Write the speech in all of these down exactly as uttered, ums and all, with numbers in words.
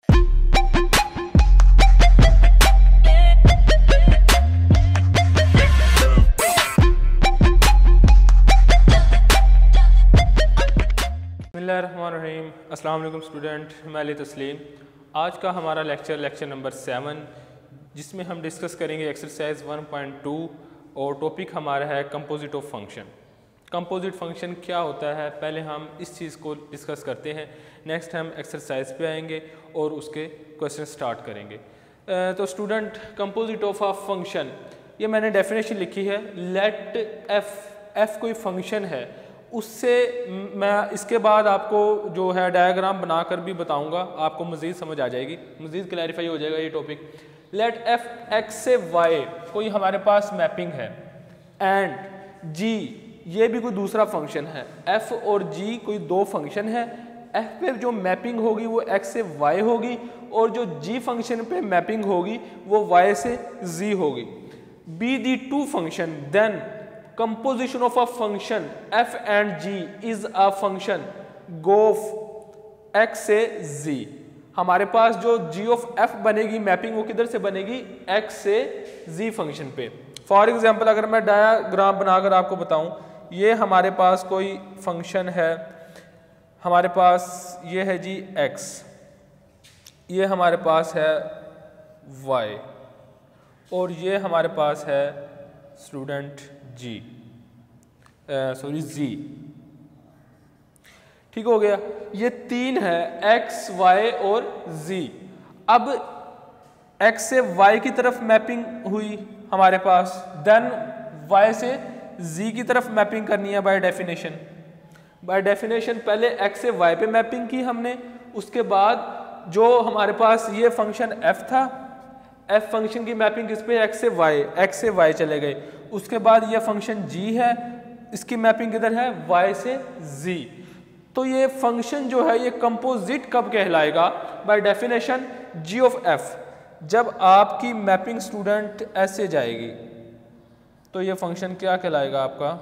बिस्मिल्लाहिर्रहमानिर्रहीम। अस्सलाम वालेकुम स्टूडेंट, मैं अली तस्लीम। आज का हमारा लेक्चर लेक्चर नंबर सेवन, जिसमें हम डिस्कस करेंगे एक्सरसाइज वन पॉइंट टू और टॉपिक हमारा है composite of function. Composite function क्या होता है, पहले हम इस चीज़ को डिस्कस करते हैं, नेक्स्ट हम एक्सरसाइज पे आएंगे और उसके क्वेश्चन स्टार्ट करेंगे। तो student, composite of a function, ये मैंने डेफिनेशन लिखी है। लेट एफ, एफ कोई फंक्शन है, उससे मैं इसके बाद आपको जो है डायग्राम बनाकर भी बताऊंगा, आपको मज़ीद समझ आ जाएगी, मज़ीद क्लैरिफाई हो जाएगा ये टॉपिक। लेट एफ एक्स से वाई कोई हमारे पास मैपिंग है, एंड जी ये भी कोई दूसरा फंक्शन है। एफ और जी कोई दो फंक्शन है। एफ पे जो मैपिंग होगी वो एक्स से वाई होगी, और जो जी फंक्शन पे मैपिंग होगी वो वाई से जी होगी। Be the two function, then composition of a function f and g is a function of x से z। हमारे पास जो g of f बनेगी मैपिंग वो किधर से बनेगी, x से z फंक्शन पे। फॉर एग्जांपल अगर मैं डायग्राम बनाकर आपको बताऊं, ये हमारे पास कोई फंक्शन है, हमारे पास ये है जी x, ये हमारे पास है y, और ये हमारे पास है स्टूडेंट जी सॉरी जी। ठीक हो गया, ये तीन है x, y और z। अब x से y की तरफ मैपिंग हुई हमारे पास, देन y से z की तरफ मैपिंग करनी है बाय डेफिनेशन। बाय डेफिनेशन पहले x से y पे मैपिंग की हमने, उसके बाद जो हमारे पास ये फंक्शन f था, f फंक्शन की मैपिंग किस पे, x से y, x से y चले गए। उसके बाद ये फंक्शन g है, इसकी मैपिंग किधर है, y से z। तो ये फंक्शन जो है ये कंपोजिट कब कहलाएगा, by definition g of f। जब आपकी मैपिंग स्टूडेंट ऐसे जाएगी तो ये फंक्शन क्या कहलाएगा आपका,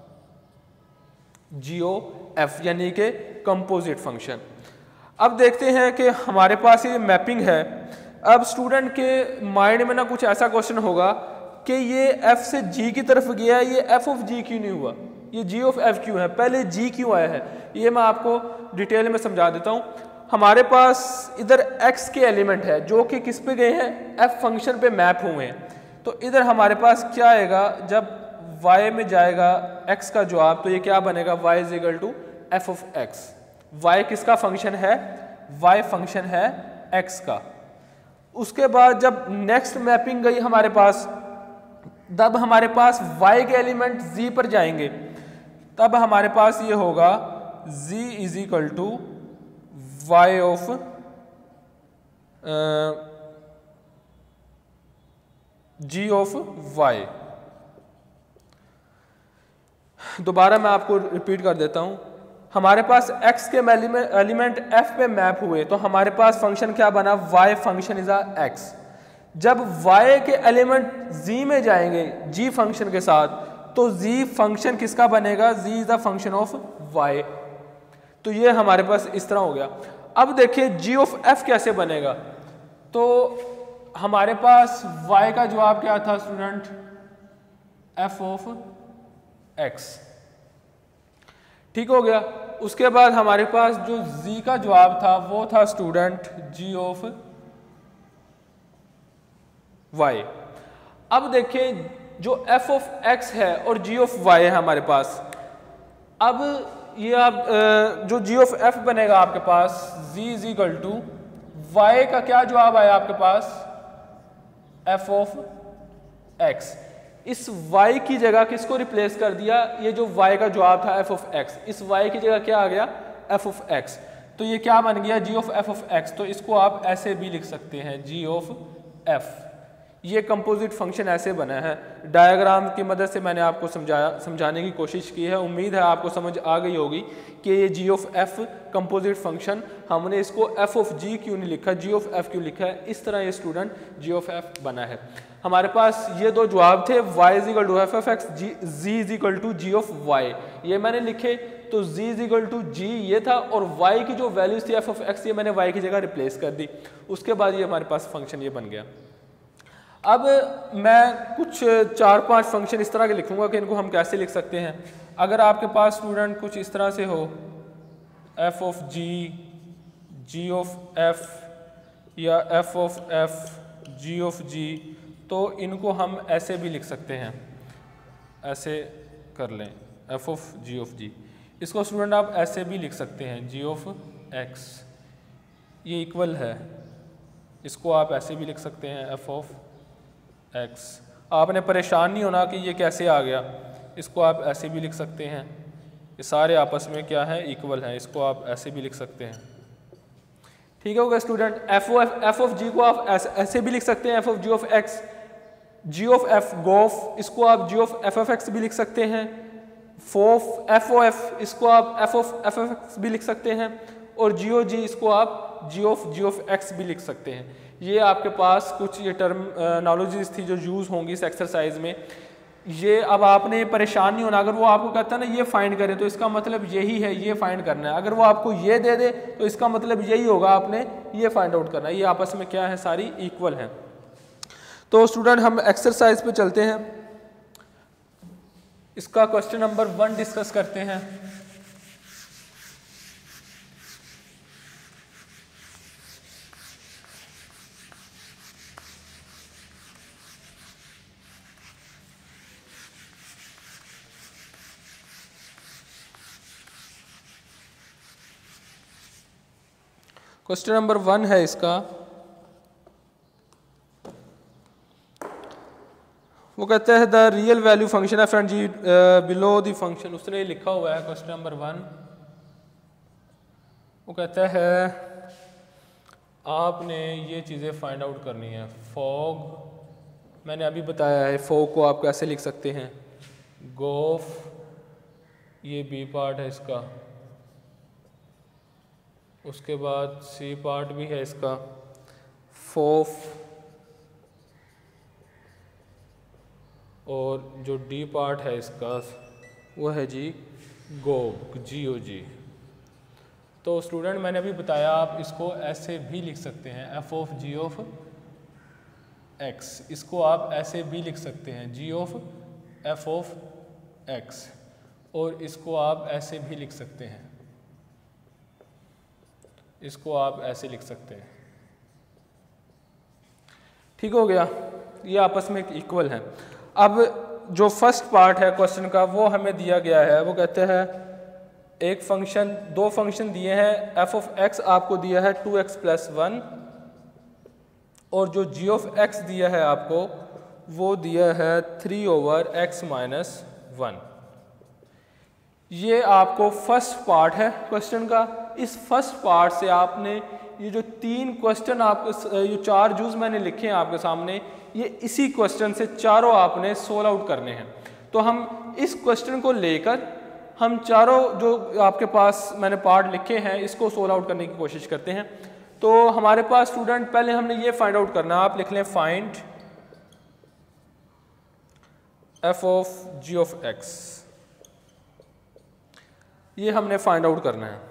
g ऑफ f, यानी कि कंपोजिट फंक्शन। अब देखते हैं कि हमारे पास ये मैपिंग है। अब स्टूडेंट के माइंड में ना कुछ ऐसा क्वेश्चन होगा कि ये f से g की तरफ गया है, ये f ऑफ g क्यों नहीं हुआ, ये g ऑफ f क्यों है, पहले g क्यों आया है, ये मैं आपको डिटेल में समझा देता हूँ। हमारे पास इधर x के एलिमेंट है जो कि किस पे गए हैं, f फंक्शन पे मैप हुए हैं। तो इधर हमारे पास क्या आएगा, जब y में जाएगा x का जवाब, तो ये क्या बनेगा, y is equal to f of x। y किसका फंक्शन है, y फंक्शन है x का। उसके बाद जब नेक्स्ट मैपिंग गई हमारे पास, तब हमारे पास y के एलिमेंट z पर जाएंगे, तब हमारे पास ये होगा z is equal to y of g of y। दोबारा मैं आपको रिपीट कर देता हूं, हमारे पास x के एलिमेंट f पे मैप हुए, तो हमारे पास फंक्शन क्या बना, y function is a x। जब y के एलिमेंट z में जाएंगे g फंक्शन के साथ, तो z फंक्शन किसका बनेगा, z is the function of y। तो ये हमारे पास इस तरह हो गया। अब देखिए g ऑफ f कैसे बनेगा, तो हमारे पास y का जवाब क्या था स्टूडेंट, f ऑफ x। ठीक हो गया। उसके बाद हमारे पास जो z का जवाब था वो था स्टूडेंट g ऑफ y। अब देखिए जो f ऑफ x है और g ऑफ y है हमारे पास, अब ये आप जो g ऑफ f बनेगा आपके पास, z is equal to y का क्या जवाब आया आपके पास, f ऑफ x। इस y की जगह किसको रिप्लेस कर दिया, ये जो y का जवाब था f ऑफ x, इस y की जगह क्या आ गया, f ऑफ x। तो ये क्या बन गया, g of f of x। तो इसको आप ऐसे भी लिख सकते हैं, g ऑफ f। ये कंपोजिट फंक्शन ऐसे बना है। डायग्राम की मदद से मैंने आपको समझाया समझाने की कोशिश की है। उम्मीद है आपको समझ आ गई होगी कि ये g of f composite function, हमने इसको f ऑफ g क्यों नहीं लिखा, g ऑफ f क्यों लिखा है, इस तरह ये स्टूडेंट g ऑफ f बना है। हमारे पास ये दो जवाब थे, y is equal to f of x, g is equal to g of y, ये मैंने लिखे। तो z is equal to g ये था, और y की जो वैल्यूज थी एफ ऑफ एक्स ये मैंने y की जगह रिप्लेस कर दी। उसके बाद ये हमारे पास फंक्शन ये बन गया। अब मैं कुछ चार पांच फंक्शन इस तरह के लिखूंगा कि इनको हम कैसे लिख सकते हैं। अगर आपके पास स्टूडेंट कुछ इस तरह से हो, f of g, g of f या f of f, g of g, तो इनको हम ऐसे भी लिख सकते हैं, ऐसे कर लें f of ji of g. इसको स्टूडेंट आप ऐसे भी लिख सकते हैं जी ऑफ एक्स, ये इक्वल है। इसको आप ऐसे भी लिख सकते हैं एफ ऑफ एक्स। आपने परेशान नहीं होना कि ये कैसे आ गया, इसको आप ऐसे भी लिख सकते हैं। ये सारे आपस में क्या है, इक्वल हैं। इसको आप ऐसे भी लिख सकते हैं। ठीक है student, f of f of g को आप ऐसे, ऐसे भी लिख सकते हैं, f of ji of x, g of f g of, इसको आप g of f of x भी लिख सकते हैं। फोफ एफ ओ एफ, इसको आप f of f of x भी लिख सकते हैं। और जी ओ जी, इसको आप g of ji of x भी लिख सकते हैं। ये आपके पास कुछ ये टर्मिनोलॉजीज थी जो यूज़ होंगी इस एक्सरसाइज में। ये अब आपने परेशान नहीं होना, अगर वो आपको कहता है ना ये फाइंड करें तो इसका मतलब यही है, ये फाइंड करना है। अगर वो आपको ये दे दे तो इसका मतलब यही होगा, आपने ये फाइंड आउट करना है। ये आपस में क्या है, सारी इक्वल हैं। तो स्टूडेंट हम एक्सरसाइज पे चलते हैं, इसका क्वेश्चन नंबर वन डिस्कस करते हैं। क्वेश्चन नंबर वन है इसका, वो कहता है the real value function f and g below the function. उसने लिखा हुआ है क्वेश्चन नंबर वन, वो कहता है आपने ये चीज़ें फाइंड आउट करनी है। फॉग मैंने अभी बताया है, फॉग को आप कैसे लिख सकते हैं, गोफ, ये बी पार्ट है इसका, उसके बाद सी पार्ट भी है इसका, फोफ, और जो डी पार्ट है इसका वो है जी गोग, जी ओ जी। तो स्टूडेंट मैंने अभी बताया आप इसको ऐसे भी लिख सकते हैं, f of ji of x, इसको आप ऐसे भी लिख सकते हैं, g of f of x, और इसको आप ऐसे भी लिख सकते हैं, इसको आप ऐसे लिख सकते हैं। ठीक हो गया, ये आपस में इक्वल हैं। अब जो फर्स्ट पार्ट है क्वेश्चन का वो हमें दिया गया है, वो कहते हैं एक फंक्शन, दो फंक्शन दिए हैं, एफ ऑफ एक्स आपको दिया है टू एक्स प्लस वन, और जो जी ऑफ एक्स दिया है आपको वो दिया है three over x minus one. ये आपको फर्स्ट पार्ट है क्वेश्चन का। इस फर्स्ट पार्ट से आपने ये जो तीन क्वेश्चन आपको, ये चार जूज मैंने लिखे हैं आपके सामने, ये इसी क्वेश्चन से चारों आपने सोल्व आउट करने हैं। तो हम इस क्वेश्चन को लेकर हम चारों जो आपके पास मैंने पार्ट लिखे हैं इसको सोल्व आउट करने की कोशिश करते हैं। तो हमारे पास स्टूडेंट पहले हमने ये फाइंड आउट करना है, आप लिख लें find f of ji of x, ये हमने फाइंड आउट करना है।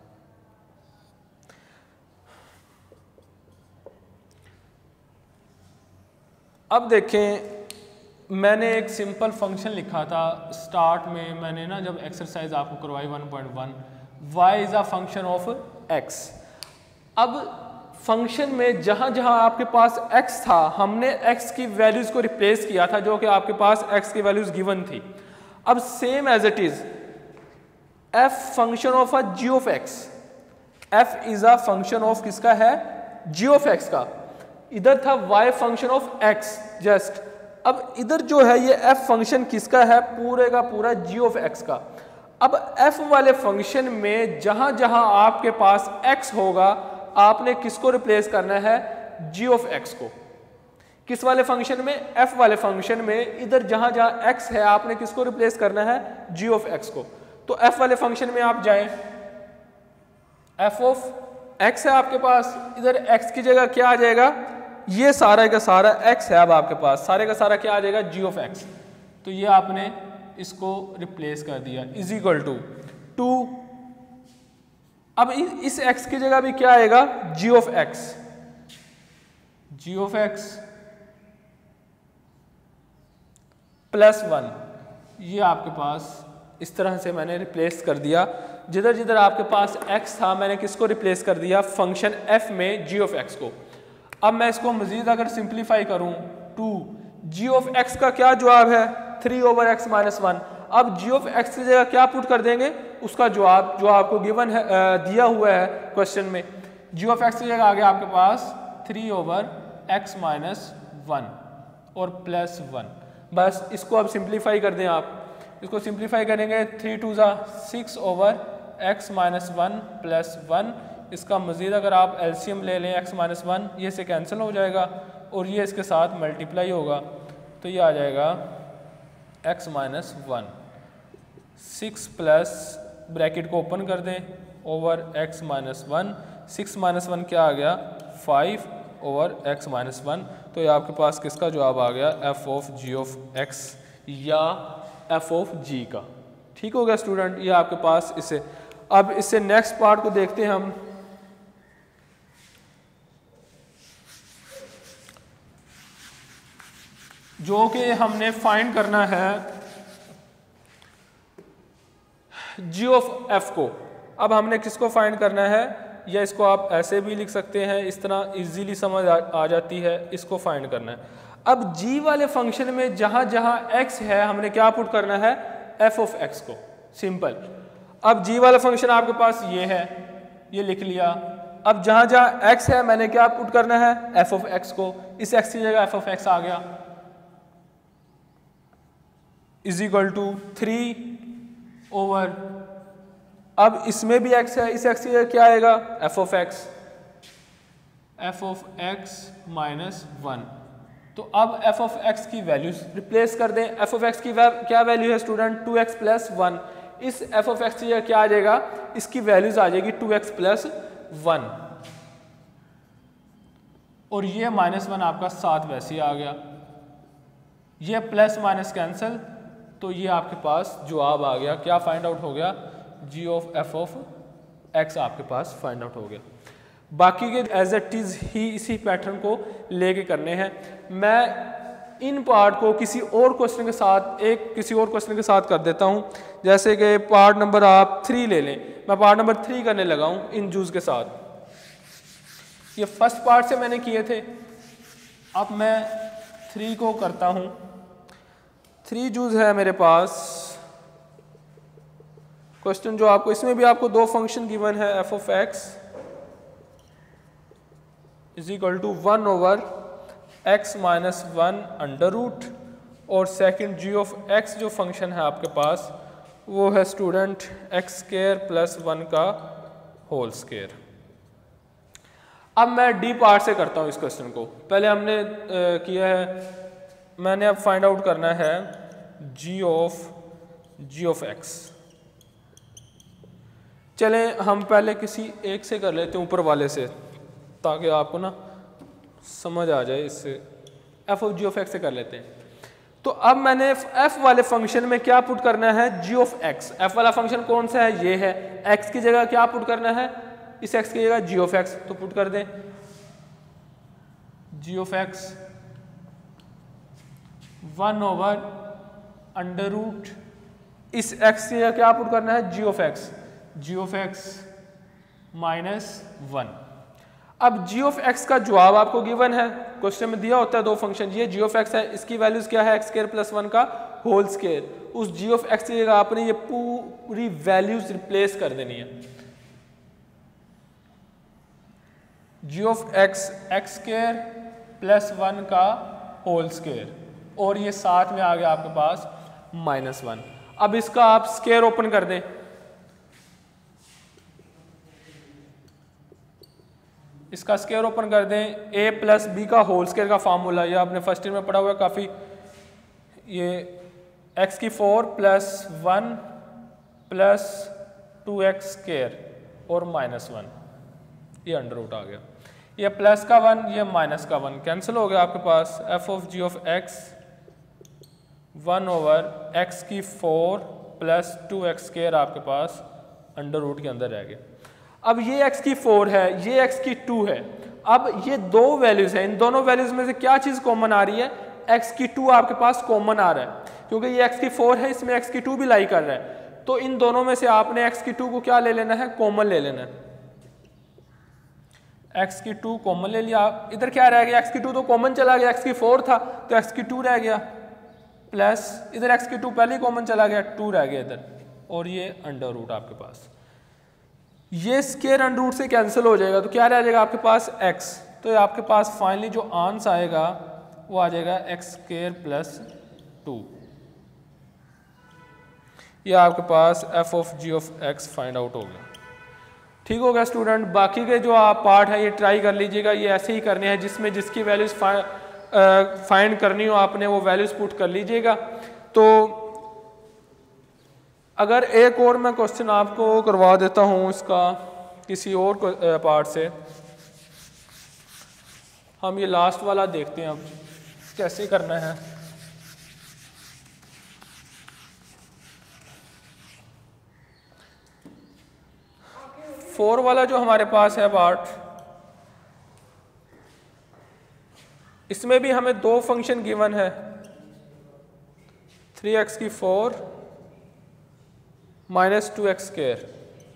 अब देखें, मैंने एक सिंपल फंक्शन लिखा था स्टार्ट में, मैंने ना जब एक्सरसाइज आपको करवाई one point one, y is a function of x। अब फंक्शन में जहां जहां आपके पास x था हमने x की वैल्यूज को रिप्लेस किया था, जो कि आपके पास x की वैल्यूज गिवन थी। अब same as it is f function of a g of x, f is a function of किसका है, g ऑफ x का। इधर था y function of x just, अब इधर जो है ये f फंक्शन किसका है, पूरे का पूरा g ऑफ x का। अब f वाले फंक्शन में जहां जहां आपके पास x होगा आपने किसको रिप्लेस करना है, g ऑफ x को। किस वाले फंक्शन में, f वाले फंक्शन में इधर जहां जहां x है आपने किसको रिप्लेस करना है, g ऑफ x को। तो f वाले फंक्शन में आप जाएं, f ऑफ x है आपके पास, इधर x की जगह क्या आ जाएगा, ये सारा का सारा x है, अब आपके पास सारे का सारा क्या आ जाएगा, g ऑफ x। तो ये आपने इसको रिप्लेस कर दिया, इज इक्वल टू टू, अब इस x की जगह भी क्या आएगा, g of x, g of x plus one, ये आपके पास इस तरह से मैंने रिप्लेस कर दिया। जिधर जिधर आपके पास x था मैंने किसको रिप्लेस कर दिया, फंक्शन f में g ऑफ x को। अब मैं इसको मजीद अगर सिंप्लीफाई करूं, टू g ऑफ x का क्या जवाब है, three over x minus one. अब g ऑफ x की जगह क्या पुट कर देंगे, उसका जवाब जो आपको गिवन है, दिया हुआ है क्वेश्चन में, g ऑफ x की जगह आ गया आपके पास three over x minus one और प्लस वन। बस इसको अब सिंप्लीफाई कर दें आप, इसको सिंप्लीफाई करेंगे, थ्री टू ज़ा six over x minus one plus one. इसका मज़ीद अगर आप एलसीएम ले लें एक्स माइनस वन, ये से कैंसिल हो जाएगा और ये इसके साथ मल्टीप्लाई होगा, तो ये आ जाएगा x minus one, six plus bracket को ओपन कर दें over x minus one, six minus one क्या आ गया, five over x minus one. तो ये आपके पास किसका जवाब आ गया, f of ji of x या एफ ऑफ जी का। ठीक हो गया स्टूडेंट, ये आपके पास इससे। अब इससे नेक्स्ट पार्ट को देखते हैं हम। जो कि हमने फाइंड करना है जी ऑफ एफ को। अब हमने किसको फाइंड करना है, या इसको आप ऐसे भी लिख सकते हैं, इस तरह इजीली समझ आ, आ जाती है, इसको फाइंड करना है। अब जी वाले फंक्शन में जहां जहां एक्स है हमने क्या पुट करना है, एफ ऑफ एक्स को, सिंपल। अब जी वाला फंक्शन आपके पास ये है, ये लिख लिया। अब जहां जहां एक्स है मैंने क्या पुट करना है, एफ ऑफ एक्स को। इस एक्स की जगह एफ ऑफ एक्स आ गया, is equal to three over, अब इसमें भी x है, इस x की जगह क्या आएगा, f of x, f of x minus one. तो अब f ऑफ x की वैल्यूज रिप्लेस कर दें। f ऑफ x की क्या वैल्यू है student, two x plus one. इस f ऑफ x की जगह क्या आ जाएगा, इसकी वैल्यूज आ जाएगी टू एक्स प्लस वन, और ये माइनस वन आपका साथ वैसे ही आ गया, ये प्लस माइनस कैंसिल, तो ये आपके पास जवाब आ गया, क्या फाइंड आउट हो गया, g of f of x आपके पास फाइंड आउट हो गया। बाकी के एज इट इज ही इसी पैटर्न को लेके करने हैं। मैं इन पार्ट को किसी और क्वेश्चन के साथ, एक किसी और क्वेश्चन के साथ कर देता हूं। जैसे कि पार्ट नंबर आप थ्री ले लें, मैं पार्ट नंबर थ्री करने लगा हूं इन जूस के साथ। ये फर्स्ट पार्ट से मैंने किए थे, अब मैं थ्री को करता हूं। थ्री जूस है मेरे पास, क्वेश्चन जो आपको, इसमें भी आपको दो फंक्शन गिवन है, f of x is equal to one over x minus one under root, और सेकेंड जी ऑफ एक्स जो फंक्शन है आपके पास वो है student x square plus one का होल स्क्वायर। अब मैं डी पार्ट से करता हूँ इस क्वेश्चन को। पहले हमने आ, किया है, मैंने अब फाइंड आउट करना है जी ऑफ जी ऑफ एक्स। चलें हम पहले किसी एक से कर लेते हैं, ऊपर वाले से, ताकि आपको ना समझ आ जाए। इससे f of ji of x से कर लेते हैं। तो अब मैंने एफ वाले फंक्शन में क्या पुट करना है, जी ऑफ एक्स। एफ वाला फंक्शन कौन सा है, ये है। एक्स की जगह क्या पुट करना है, इस एक्स की जगह जी ऑफ एक्स, तो पुट कर दें g of x one over under root, इस एक्स की जगह क्या पुट करना है, जी of x, g of x minus one. अब जी ऑफ एक्स का जवाब आपको गिवन है, क्वेश्चन में दिया होता है दो फंक्शन, ये जी ऑफ एक्स है, इसकी वैल्यूज क्या है, एक्स स्क्वायर प्लस वन का होल स्क्वायर। उस जी ऑफ एक्स की जगह आपने ये पूरी वैल्यूज रिप्लेस कर देनी है। जी of x x square plus one का होल स्क्वायर, और ये साथ में आ गया आपके पास माइनस वन। अब इसका आप स्क्वायर ओपन कर दें, इसका स्क्वायर ओपन कर दें, a प्लस बी का होल स्क्वायर का फार्मूला, ये आपने फर्स्ट ईयर में पढ़ा हुआ है काफ़ी। ये x की four plus one plus two x square और माइनस वन, ये अंडर रूट आ गया। ये प्लस का वन, ये माइनस का वन, कैंसिल हो गया आपके पास। F of ji of x one over x की four plus two x square आपके पास अंडर रूट के अंदर रह गया। अब ये x की फोर है, ये x की टू है। अब ये दो वैल्यूज हैं, इन दोनों वैल्यूज में से क्या चीज़ कॉमन आ रही है? x की टू आपके पास कॉमन आ रहा है, क्योंकि ये x की फोर है, इसमें x की टू भी लाई कर रहा है। तो इन दोनों में से आपने x की टू को क्या ले लेना है? कॉमन ले लेना है। x की टू कॉमन ले लिया, इधर क्या रह गया? x की टू तो कॉमन चला गया, x की फोर था तो x की टू रह गया, प्लस इधर x की टू पहले ही कॉमन चला गया, टू रह गया इधर, और ये अंडर रूट आपके पास, ये स्केयर अंडर रूट से कैंसिल हो जाएगा, तो क्या रह जाएगा आपके पास? x। तो ये आपके पास फाइनली जो आंसर आएगा वो आ जाएगा एक्स स्केयर प्लस टू। ये आपके पास f of ji of x find out हो गया। ठीक हो गया स्टूडेंट। बाकी के जो आप पार्ट है ये ट्राई कर लीजिएगा, ये ऐसे ही करने हैं, जिसमें जिसकी वैल्यूज फाइंड करनी हो आपने वो वैल्यूज पुट कर लीजिएगा। तो अगर एक और मैं क्वेश्चन आपको करवा देता हूँ इसका किसी और पार्ट से, हम ये लास्ट वाला देखते हैं अब कैसे करना है। फोर वाला जो हमारे पास है पार्ट, इसमें भी हमें दो फंक्शन गिवन है, थ्री एक्स की four minus two x square,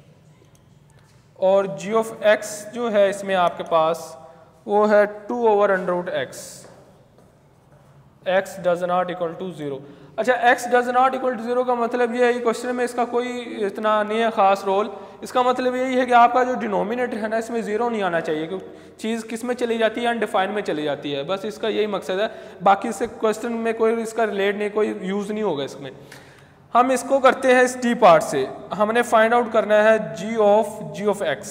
और जी ऑफ एक्स जो है इसमें आपके पास वो है two over under root x. X does not equal to zero. अच्छा, x does not equal to zero का मतलब ये है, क्वेश्चन में इसका कोई इतना नहीं है खास रोल। इसका मतलब यही है कि आपका जो डिनोमिनेटर है ना, इसमें जीरो नहीं आना चाहिए, क्योंकि चीज़ किस में चली जाती है? अनडिफाइंड में चली जाती है। बस इसका यही मकसद है, बाकी इससे क्वेश्चन में कोई इसका रिलेट नहीं, कोई यूज़ नहीं होगा इसमें। हम इसको करते हैं इस डी पार्ट से, हमने फाइंड आउट करना है जी ऑफ जी ऑफ एक्स।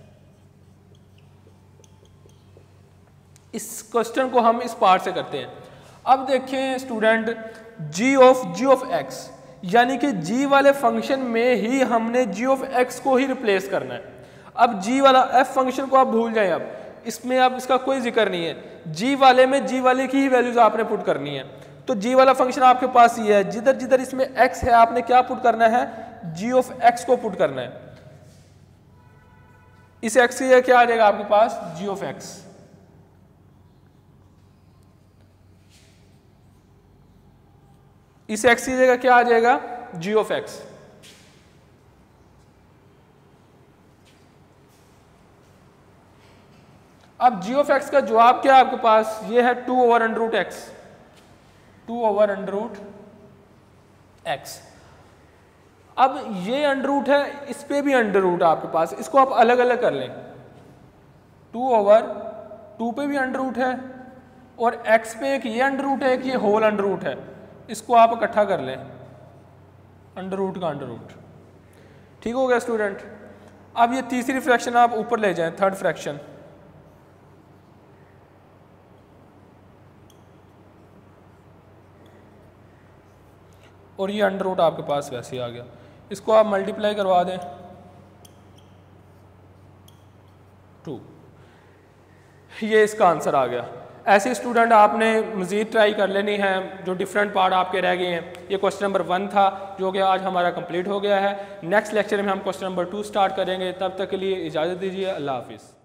इस क्वेश्चन को हम इस पार्ट से करते हैं। अब देखें student, G of ji of X यानी कि जी वाले फंक्शन में ही हमने जी ऑफ एक्स को ही रिप्लेस करना है। अब जी वाला एफ फंक्शन को आप भूल जाएं, अब इसमें अब इसका कोई जिक्र नहीं है, जी वाले में जी वाले की ही वैल्यूज आपने पुट करनी है। तो जी वाला फंक्शन आपके पास ये है, जिधर जिधर इसमें एक्स है आपने क्या पुट करना है? जी ऑफ एक्स को पुट करना है। इस एक्स से क्या आ जाएगा आपके पास? G of x. इस एक्स की जगह क्या आ जाएगा? G of x. अब जी ऑफ एक्स का जवाब क्या है आपके पास? ये है two over under root x, two over under root x. अब ये अंडर रूट है, इस पे भी अंडर रूट है आपके पास, इसको आप अलग अलग कर लें। टू ओवर टू पे भी अंडर रूट है, और एक्स पे एक ये अंडर रूट है, एक ये होल अंडर रूट है, इसको आप इकट्ठा कर लें, अंडर रूट का अंडर रूट। ठीक हो गया स्टूडेंट। अब ये तीसरी फ्रैक्शन आप ऊपर ले जाएं, थर्ड फ्रैक्शन। और ये अंडर रूट आपके पास वैसे ही आ गया, इसको आप मल्टीप्लाई करवा दें टू, ये इसका आंसर आ गया। ऐसे स्टूडेंट आपने मज़ीद ट्राई कर लेनी है, जो डिफरेंट पार्ट आपके रह गए हैं। ये क्वेश्चन नंबर वन था जो कि आज हमारा कंप्लीट हो गया है। नेक्स्ट लेक्चर में हम क्वेश्चन नंबर टू स्टार्ट करेंगे। तब तक के लिए इजाज़त दीजिए। अल्लाह हाफिज़।